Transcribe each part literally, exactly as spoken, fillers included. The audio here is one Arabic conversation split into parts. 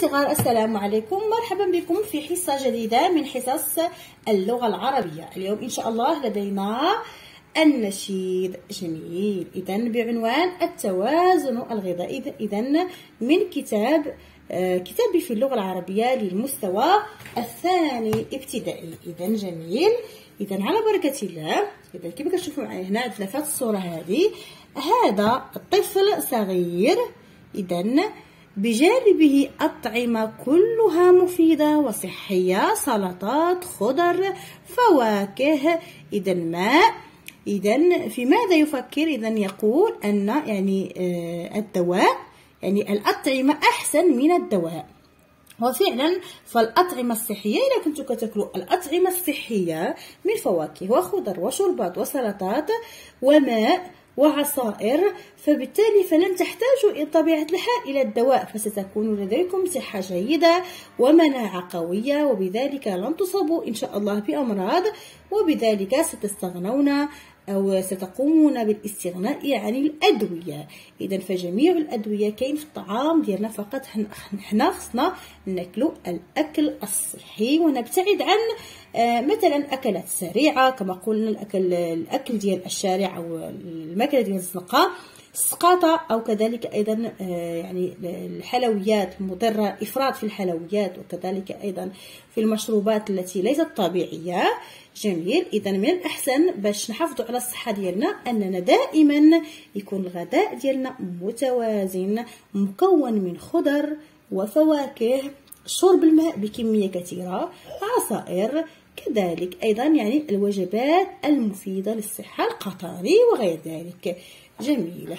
الصغار، السلام عليكم، مرحبا بكم في حصة جديدة من حصص اللغة العربية. اليوم إن شاء الله لدينا النشيد. جميل. إذا بعنوان التوازن الغذائي، إذا من كتاب آه كتابي في اللغة العربية للمستوى الثاني ابتدائي. إذا جميل. إذا على بركة الله، إذا كيف كتشوفوا معايا هنا عندنا في الصورة هذه هذا الطفل صغير، إذا بجانبه أطعمة كلها مفيدة وصحية، سلطات، خضر، فواكه، إذا ماء. إذا في ماذا يفكر؟ إذا يقول أن يعني آه الدواء، يعني الأطعمة أحسن من الدواء. وفعلا فالأطعمة الصحية، إذا كنتم كتاكلوا الأطعمة الصحية من فواكه وخضر وشربات وسلطات وماء وعصائر، فبالتالي فلن تحتاجوا بطبيعة الحال إلى الدواء، فستكون لديكم صحة جيدة ومناعة قوية، وبذلك لن تصابوا إن شاء الله بأمراض، وبذلك ستستغنون أو ستقومون بالاستغناء عن الأدوية. إذا فجميع الأدوية كاين في الطعام ديالنا، فقط حنا خصنا ناكلوا الأكل الصحي ونبتعد عن آه مثلا أكلات سريعة كما قلنا، الأكل الأكل ديال الشارع أو الماكلة ديال الزنقة، السقاطة، أو كذلك أيضا آه يعني الحلويات المضرة، إفراط في الحلويات، وكذلك أيضا في المشروبات التي ليست طبيعية. جميل. إذا من الأحسن باش نحافظوا على الصحة ديالنا أننا دائما يكون الغداء ديالنا متوازن، مكون من خضر وفواكه، شرب الماء بكمية كثيرة، عصائر، كذلك أيضا يعني الوجبات المفيدة للصحة، القطاني وغير ذلك. جميل.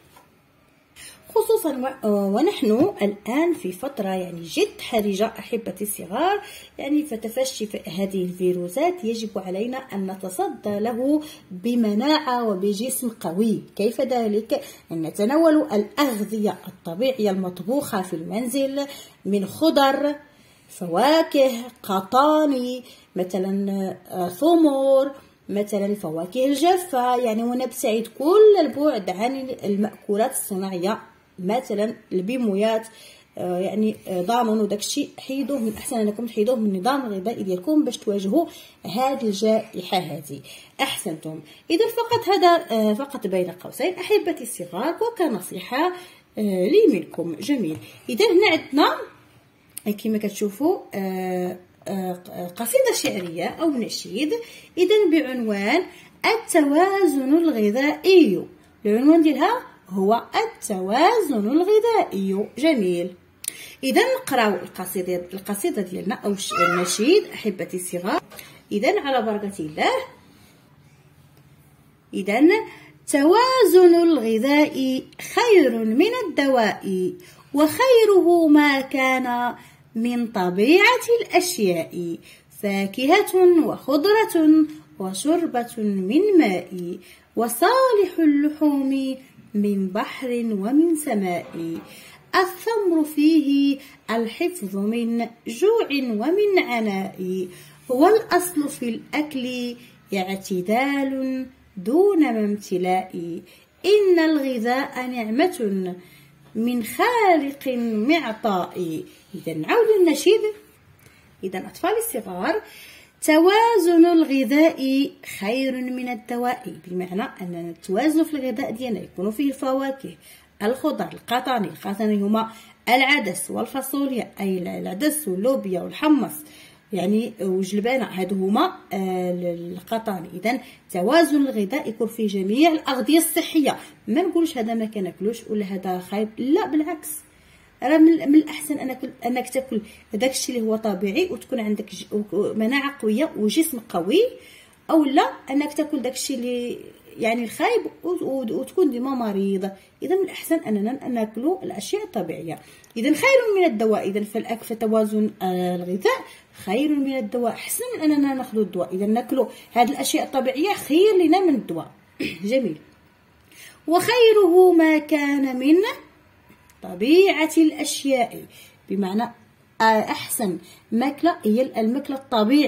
خصوصا ونحن الآن في فترة يعني جد حرجة أحبتي الصغار، يعني فتفشي هذه الفيروسات يجب علينا أن نتصدى له بمناعة وبجسم قوي. كيف ذلك؟ أن نتناول الأغذية الطبيعية المطبوخة في المنزل من خضر، فواكه، قطاني، مثلا ثمور، مثلا الفواكه الجافة، يعني ونبتعد كل البعد عن المأكولات الصناعية مثلا البيمويات، آه يعني آه ضامنوا داكشي، حيدوه من احسن انكم تحيدوه من النظام الغذائي ديالكم باش تواجهوا هذه الجائحه هذه. احسنتم. اذا فقط هذا آه فقط بين قوسين احبتي الصغار وكنصيحه آه لي منكم. جميل. اذا هنا عندنا كما كتشوفوا آه آه قصيده شعريه او نشيد، اذا بعنوان التوازن الغذائي. العنوان ديالها هو التوازن الغذائي. جميل. اذا نقراو القصيده القصيده ديالنا او النشيد احبتي الصغار. اذا على بركه الله. اذا توازن الغذاء خير من الدواء، وخيره ما كان من طبيعه الاشياء، فاكهه وخضره وشربه من ماء، وصالح اللحوم من بحر ومن سماء، الثمر فيه الحفظ من جوع ومن عناء، هو الأصل في الأكل اعتدال دون ما امتلاء، إن الغذاء نعمة من خالق معطاء. إذا نعود النشيد. إذا أطفال الصغار، توازن الغذاء خير من الدواء، بمعنى أننا نتوازن في الغذاء ديالنا، يكون فيه الفواكه، الخضر، القطاني. القطاني هما العدس والفاصوليا، أي العدس واللوبيا والحمص يعني وجلبانة، هادو هما القطاني. إذا توازن الغذاء يكون فيه جميع الأغذية الصحية، ما نقولش هذا ما كناكلوش ولا هذا خايب، لا بالعكس، راه من الاحسن انك انك تاكل داكشي اللي هو طبيعي وتكون عندك مناعه قويه وجسم قوي، او لا انك تاكل داكشي اللي يعني الخايب وتكون ديما مريض. اذا من الاحسن اننا ناكلوا الاشياء الطبيعيه. اذا خير من الدواء، اذا فالاكل فتوازن الغذاء خير من الدواء، احسن من اننا ناخذ الدواء. اذا ناكلوا هذه الاشياء الطبيعيه خير لنا من الدواء. جميل. وخيره ما كان من طبيعة الأشياء، بمعنى أحسن ماكلة هي الماكلة الطبيعية،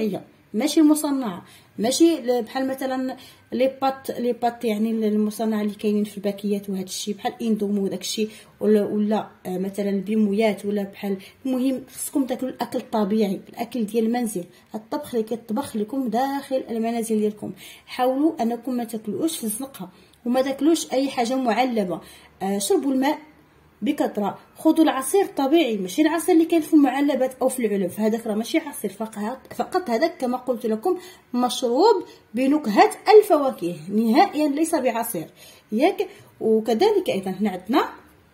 ماشي المصنعه، ماشي بحال مثلا لي بات لي بات يعني المصنعه اللي كاينين في الباكيات وهذا الشيء بحال اندومو وداك الشيء، ولا ولا مثلا البيمويات ولا بحال. المهم خصكم تاكلوا الاكل الطبيعي، الاكل ديال المنزل، الطبخ اللي كيطبخ لكم داخل المنازل ديالكم. حاولوا انكم ما تاكلوش في الزنقه وما تاكلوش اي حاجه معلبه. آه شربوا الماء بكثره، خذوا العصير طبيعي ماشي العصير اللي كاين في المعلبات او في العلب، هذاك راه ماشي عصير فقط، فقط هذاك كما قلت لكم مشروب بنكهه الفواكه نهائيا ليس بعصير ياك. وكذلك ايضا هنا عندنا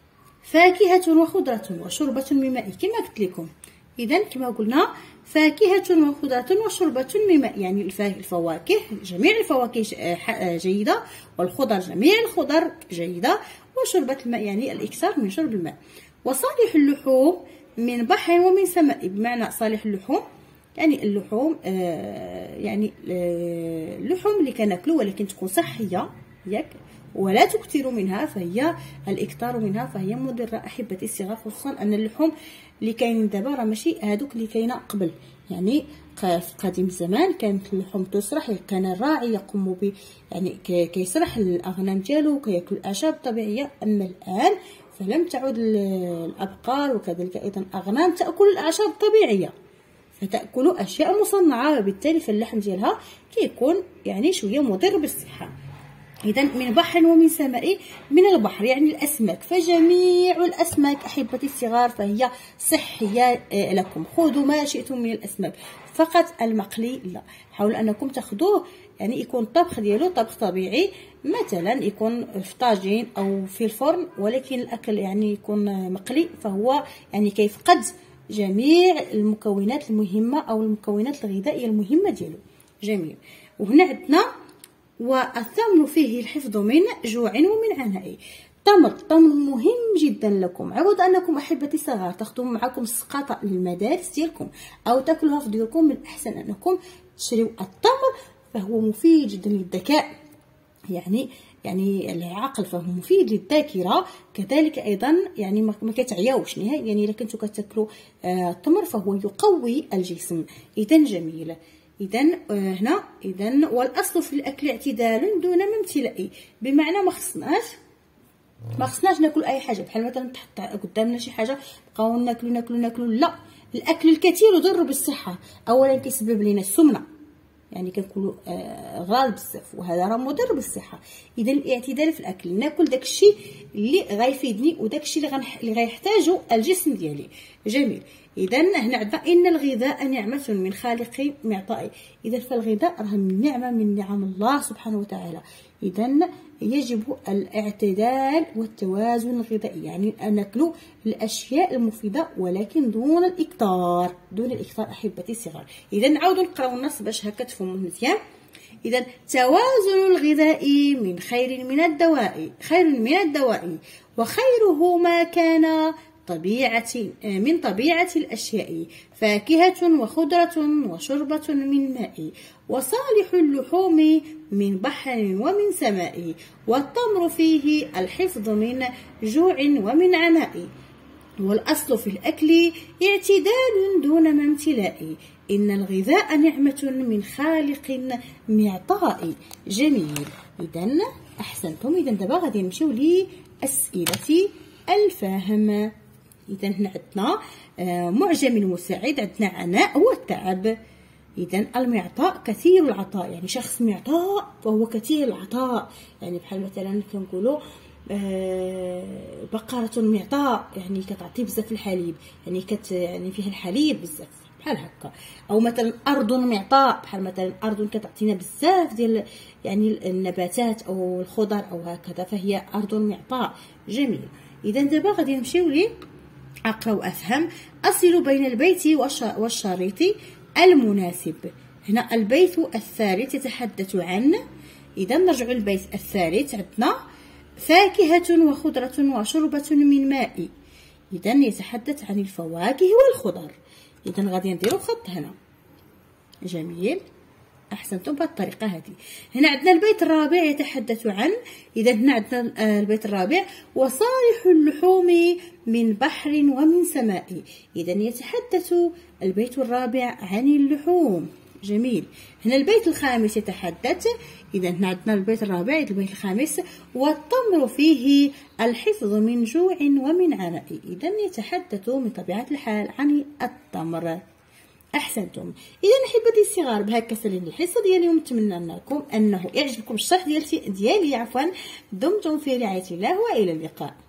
فاكهه وخضره وشربه من ماء كما قلت لكم. اذا كما قلنا فاكهه وخضره وشربه من ماء، يعني الفواكه جميع الفواكه جيده، والخضر جميع الخضر جيده، وشربة الماء يعني الإكثار من شرب الماء. وصالح اللحوم من بحر ومن سماء، بمعنى صالح اللحوم يعني اللحوم آه يعني آه اللحوم اللي كناكلو ولكن تكون صحية ياك، ولا تكثروا منها، فهي الإكثار منها فهي مضرة أحبتي الصغار، خصوصا أن اللحوم اللي كاينين دابا راه ماشي هادوك اللي كاينه قبل. يعني في قديم الزمان كانت اللحوم تسرح، كان الراعي يقوم ب يعني كيسرح الاغنام ديالو كياكل الاعشاب الطبيعيه. اما الان فلم تعد الابقار وكذلك ايضا الاغنام تاكل الاعشاب الطبيعيه، فتاكل اشياء مصنعه، وبالتالي فاللحم ديالها كيكون يعني شويه مضر بالصحه. إذا من بحر ومن سماء، من البحر يعني الأسماك، فجميع الأسماك أحبتي الصغار فهي صحية لكم، خذوا ما شئتم من الأسماك، فقط المقلي لا. حاولوا أنكم تاخذوه يعني يكون الطبخ ديالو طبخ طبيعي، مثلا يكون في طاجين أو في الفرن، ولكن الأكل يعني يكون مقلي فهو يعني كيفقد جميع المكونات المهمة أو المكونات الغذائية المهمة ديالو. جميل. وهنا عندنا والثمن فيه الحفظ من جوع ومن عناء. التمر، التمر مهم جدا لكم، عوض انكم احبتي الصغار تاخذوا معكم السقاطه للمدارس ديالكم او تاكلوها في ديوركم، من الاحسن انكم تشريو التمر، فهو مفيد جدا للذكاء يعني يعني العقل، فهو مفيد للذاكره، كذلك ايضا يعني ما كتعياوش نهائيا. يعني الا كنتو كتاكلوا التمر فهو يقوي الجسم. اذا جميل. اذا هنا اذا والاصل في الاكل اعتدال دون ما امتلاء، بمعنى ما خصناش ما خصناش ناكل اي حاجه، بحال مثلا تحط قدامنا شي حاجه بقاو ناكلو ناكلو ناكلو، لا. الاكل الكثير يضر بالصحه، اولا كيسبب لنا السمنه، يعني كنقولوا آه غال بزاف وهذا راه مضر بالصحه. اذا الاعتدال في الاكل، ناكل داكشي اللي غيفيدني وداكشي اللي غنح... اللي غيحتاجو الجسم ديالي. جميل. اذا هنا عندنا ان الغذاء نعمه من خالق معطاء. اذا فالغذاء راه من نعمه من نعم الله سبحانه وتعالى. اذا يجب الاعتدال والتوازن الغذائي، يعني ان ناكلوا الاشياء المفيده ولكن دون الاكثار، دون الاكثار احبتي الصغار. اذا نعاودوا نقراو النص باش هكا تفهموا مزيان. اذا توازن الغذاء من خير من الدواء، خير من الدواء، وخيره ما كان طبيعة من طبيعة الأشياء، فاكهة وخضرة وشربة من ماء، وصالح اللحوم من بحر ومن سماء، والتمر فيه الحفظ من جوع ومن عناء، والأصل في الأكل اعتدال دون ما امتلاء، إن الغذاء نعمة من خالق معطاء. جميل. إذا أحسنتم. إذا دابا غادي نمشيو لأسئلة الفهم. إذا هنا عندنا معجم المساعد، عندنا عناء هو التعب. إذا المعطاء كثير العطاء، يعني شخص معطاء فهو كثير العطاء، يعني بحال مثلا كنقولوا بقرة معطاء يعني كتعطي بزاف الحليب، يعني كت يعني فيها الحليب بزاف بحال هكا. او مثلا ارض معطاء، بحال مثلا ارض كتعطينا بزاف ديال يعني النباتات او الخضر او هكذا، فهي ارض معطاء. جميل. اذا دابا غادي نمشيو لي اقرا وافهم. اصل بين البيت والشريط المناسب. هنا البيت الثالث يتحدث عن، اذا نرجع للبيت الثالث عندنا فاكهة وخضرة وشربة من ماء. اذا يتحدث عن الفواكه والخضر. اذا غادي نديرو خط هنا. جميل. احسنتم بهذه الطريقه هذه. هنا عندنا البيت الرابع يتحدث عن، اذا هنا عندنا البيت الرابع وصالح اللحوم من بحر ومن سماء. اذا يتحدث البيت الرابع عن اللحوم. جميل. هنا البيت الخامس يتحدث، إذا هنا عندنا البيت الرابع البيت الخامس: والتمر فيه الحفظ من جوع ومن عناء. إذا يتحدث من طبيعة الحال عن التمر. أحسنتم. إذا أحبتي الصغار بهكا سالينا الحصة ديال اليوم. نتمنى لكم أنه يعجبكم الشرح ديالتي ديالي عفوا. دمتم في رعاية الله وإلى اللقاء.